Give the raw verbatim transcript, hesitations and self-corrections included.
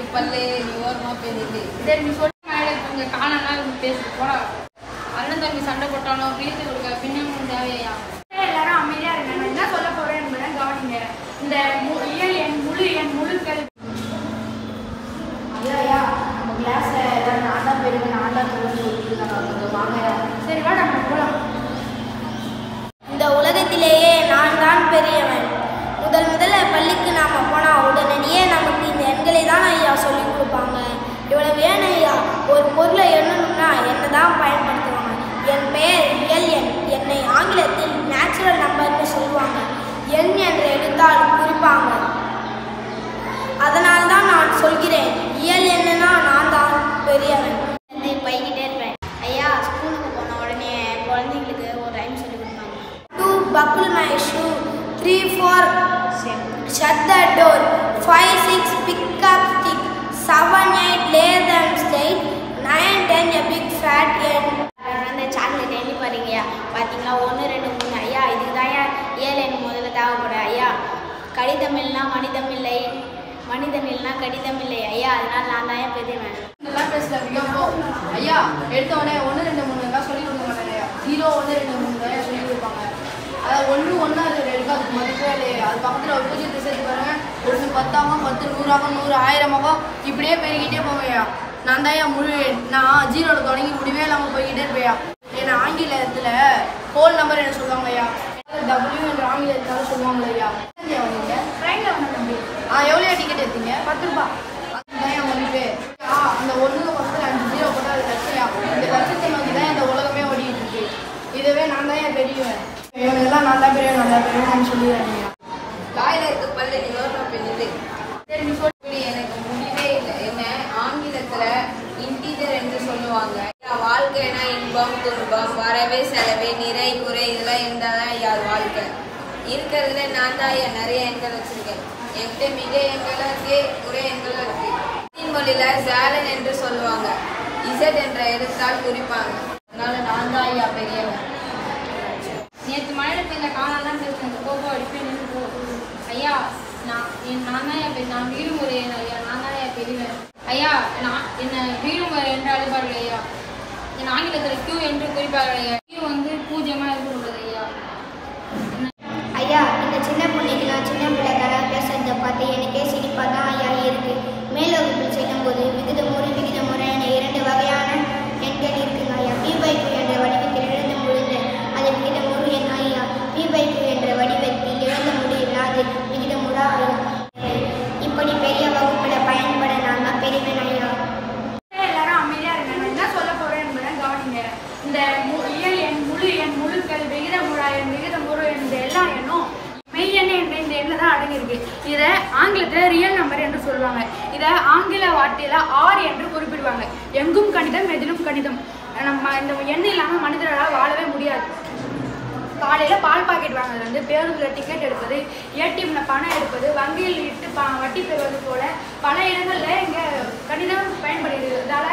பல்லு நீ ஓரமா பேசிட்டு சரி நீ சொல்லி உங்க காணலாம் பேசிட்டு போடா. அண்ணன் தம்பி சண்டை போட்டாலும் வீட்டு கொடுக்க பின்னும் தேவையா? எல்லாரும் அமைதியா இருங்க. நான் என்ன சொல்ல போறேன் என்பதை கவனிங்க. இந்த இயல் எண் முழு எண் முழுக்கள் ஐயா நம்ம கிளாஸ்ல எல்லாரும் நான் தான் பெரிய நான் தான் சொல்லிட்டு வாங்க. சரி வா நம்ம போகலாம். இந்த உலகத்திலேயே நான் தான் பெரியவன். முதல் முதல்ல பள்ளிக்கு நாம போனா உடனடியே நமக்கு இந்த எண்களை தான் ஐயா சொல்லி கொடுப்பாங்க. இவ்வளவு ஏன் ஐயா ஒரு பொருளை எண்ணணும்னா என்ன தான் பயன்படுத்துவாங்க. என் பெயர் இயல் எண். என்னை ஆங்கிலத்தில் நேச்சுரல் நம்பர்னு சொல்லுவாங்க. எண் என்ற எழுத்தால் குறிப்பாங்க. அதனால் தான் நான் சொல்கிறேன் இயல் எண்ணுனா நான் தான் பெரியவன். போய்கிட்டே இருப்பேன். ஐயா ஸ்கூலுக்கு போன உடனே குழந்தைங்களுக்கு ஒரு ரைம் சொல்லி கொடுப்பாங்க. Two buckle my shoe, three four shut the door, five six pick up stick, seven eight lay them straight, nine ten a big fat hen. அந்த சாக்லேட் எண்ணி பாருங்கய்யா. பார்த்தீங்களா ஒன்று ரெண்டு மூணு. ஐயா இதுக்கு தான் ஏழு எண் முதல்ல தேவைப்படும். ஐயா கடிதமில்னா மனிதமில்லை, மனிதமில்னா கடிதமில்லை. ஐயா அதனால் நான் தான் பெரியவன். இதெல்லாம் பேசல போ. ஐயா எடுத்தவொடனே ஒன்று ரெண்டு மூணு தான் சொல்லி கொடுக்க மாட்டாங்க. ஐயா ஜீரோ ஒன்று ரெண்டு மூணு தான் சொல்லி கொடுப்பாங்க. அதாவது ஒன்று ஒன்றா அது எடுக்க அதுக்கு மதிப்பே இல்லையா. அது பக்கத்தில் ஒரு பூஜ்ஜியத்தை சேர்த்து பாருங்க. ஒன்று பத்தாகும், பத்து நூறாகும், நூறு ஆயிரமாகும், இப்படியே பெருகிட்டே போவையா. நான் தான் ஏன் முழு நான் ஜீரோவில் தொடங்கி முடிவே இல்லாமல் போய்கிட்டே இருப்பேயா. ஏன்னா ஆங்கிலத்தில் ஹோல் நம்பர் என்ன சொல்லுவாங்க ஐயா. டபிள்யூ என்ற ஆங்கிலத்தால் சொல்லுவாங்களே ஐயா. வந்தீங்க ட்ரெயினில் வந்த தம்பி. ஆ எவ்வளோ டிக்கெட் எடுத்தீங்க? பத்து ரூபா. அதுதான் என் மதிப்பு. அந்த ஒன்றுக்கு பக்கத்தில் அஞ்சு ஜீரோ போட்டால் அது லட்சம். இந்த லட்சத்தை நோக்கி தான் இந்த உலகமே ஓடிட்டு இருக்கு. இதுவே நான் தான் ஏன் பெரியவன். இவனுக்கெல்லாம் நான் தான் பெரியவன் நல்லா பெரியவன் சொல்லிடுறேன். வாயில இருக்க பல்லு நீ ஓரமா பேசிட்டு சரி நீ சொல்லி எனக்கு முடிவே இல்லை. என்ன ஆங்கிலத்துல இன்டீஜர் என்று சொல்லுவாங்க. வாழ்க்கைனா இன்பம் துன்பம் வரவே செலவே நிறை குறை இதெல்லாம் இருந்தாதான் யார் வாழ்க்கை. இருக்கிறதுல நான் தான் ஐயா நிறைய எண்கள் வச்சிருக்கேன். என்கிட்ட மிக எண்களும் இருக்கு, குறை எண்களும் இருக்கு. மொழியில சேலன் என்று சொல்லுவாங்க. இசட் என்ற எழுத்தால் குறிப்பாங்க. அதனால நான் தான் ஐயா பெரியவன். நேற்று மழையில் பெய்த காணலாம் பேசுகிறேன். போகோ அடிப்பேன் நின்று போ. ஐயா நான் என் நான் தான் என் பெரிய நான் வீடு முறையேன் ஐயா. நான் தான் என் பெரியவன். ஐயா நான் என்னை வீடு முறை என்று அழைப்பார்கள் ஐயா. என் ஆங்கிலத்தில் கியூ என்று குறிப்பார்கள் ஐயா. கியூ வந்து பூஜ்ஜியமாக இருக்கக்கூடாது ஐயா. ஐயா இந்த சின்ன பொண்ணுக்கு நான் சின்ன பிள்ளைக்காக பேசுறதை பார்த்து எனக்கே சிரிப்பாக தான் ஐயா இருக்கு. மேலோகத்தில் செல்லும்போது விகிதமுறை விகிதமுறை என இரண்டு வகையான எண்கள் இருக்குங்க ஐயா. பி பை டூ என்ற வடிவத்தில் எழுத முடிந்த அது விகிதமுறு என் ஐயா. பி பை டூ என்ற வடிவத்தில் எழுத முடியலாது விகிதமுறா ஐயா. இப்படி பெரிய வகுப்பில் பயன்பட நான் தான் பெரியவன் ஐயா. எல்லாரும் அமைதியா இருங்க. நான் என்ன சொல்ல போறேன் என்பதை கவனிங்க. இந்த இயல் எண் முழு எண் முழுக்கள் விகித முழா எண் விகித முழு எண் இந்த எல்லா எண்ணும் மெய்யெண் என்ற இந்த எண்ணில் தான் அடங்கியிருக்கு. இதை ஆங்கிலத்தில் ரியல் நம்பர் என்று சொல்லுவாங்க. இதை ஆங்கில வார்த்தையில் ஆர் என்று குறிப்பிடுவாங்க. எங்கும் கணிதம் எதிலும் கணிதம். நம்ம இந்த எண் இல்லாமல் மனிதர்களால் வாழவே முடியாது. காலையில் பால் பாக்கெட் வாங்குறது, பேருந்தில் டிக்கெட் எடுப்பது, ஏடிஎம்ல பணம் எடுப்பது, வங்கியில் இட்டு ப வட்டி பெறுவது போல பல இடங்களில் இங்கே கணிதம் பயன்படுகிறது. இதால்